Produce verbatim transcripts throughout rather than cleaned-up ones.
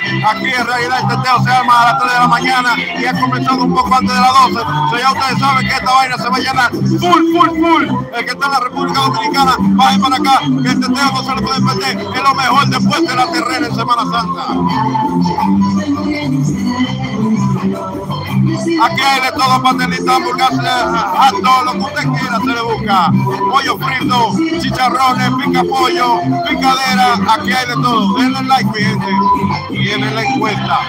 Aquí en realidad el teteo se arma a las tres de la mañana y ha comenzado un poco antes de las doce. So ya ustedes saben que esta vaina se va a llenar full, full, full. El que está en la República Dominicana, bajen para acá, que el teteo no se le puede perder. Es lo mejor después de la terrena en Semana Santa. Aquí hay de todo, pastelito, hamburguesas, a todo lo que usted quiera se le busca. Pollo frito, chicharrones, pica pollo, picadera, aquí hay de todo. Denle like, mi gente, y denle la encuesta.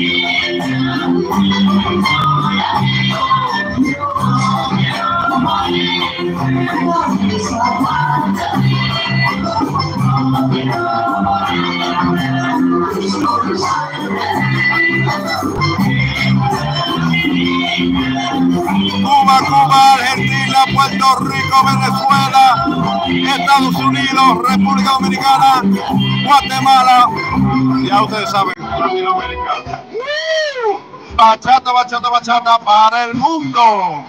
Cuba, Cuba, Argentina, Puerto Rico, Venezuela, Estados Unidos, República Dominicana, Guatemala, ya ustedes saben, Latinoamérica. Bachata, bachata, bachata para el mundo.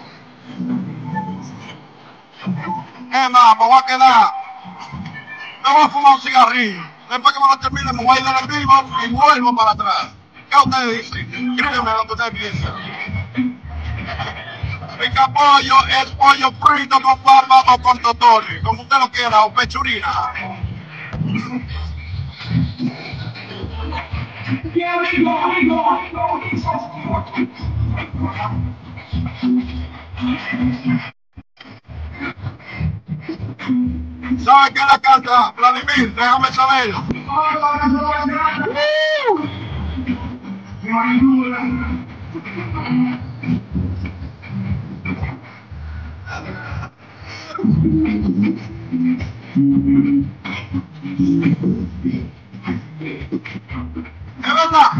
Es más, me voy a quedar, me voy a fumar un cigarrillo. Después que me lo termine, me voy a ir al vivo y vuelvo para atrás. ¿Qué ustedes dicen? Créanme lo que ustedes piensan. Pica pollo es pollo frito con papa o con totones, como usted lo quiera, o pechurina. ¿Sabe qué es la carta, Vladimir? Déjame saber. Es verdad.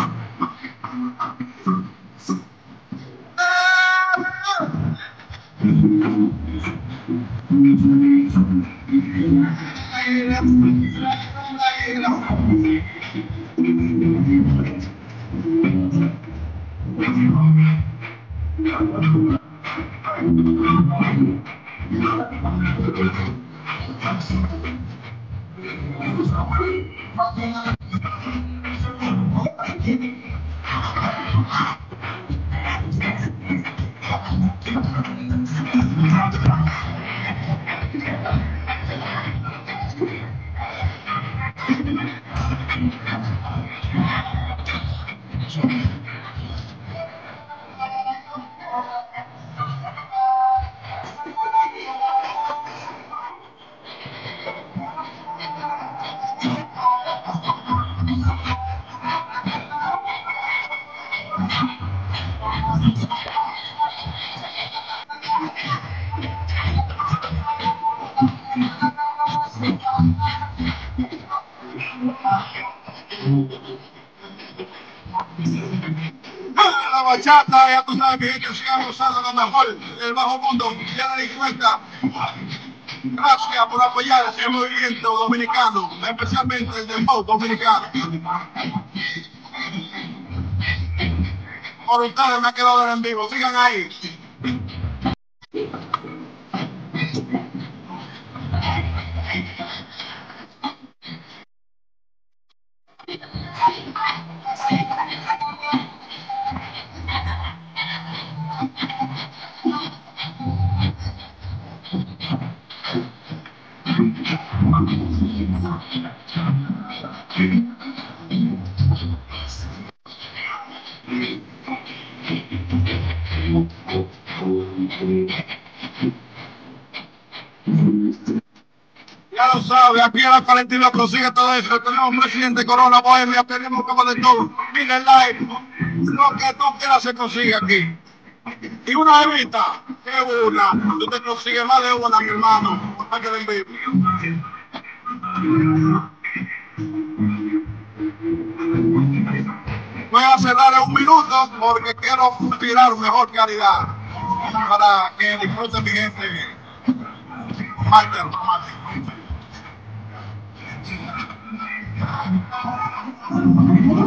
La bachata, ya tú sabes, mi gente, sigan gozando lo mejor del bajo mundo. Ya le di cuenta. Gracias por apoyar este movimiento dominicano, especialmente el dembow dominicano. Por ustedes me ha quedado en vivo. Sigan ahí. Ya lo sabe, aquí en la Valentina consigue todo eso. Tenemos un presidente Corona Bohemia, tenemos como de todo. Mira el live, lo que tú quieras se consigue aquí. Y una evita, que una, tú te consigues más de una, mi hermano, para que den vivo. Voy a cerrar en un minuto porque quiero tirar mejor calidad para que disfruten mi gente. Martel, Martel.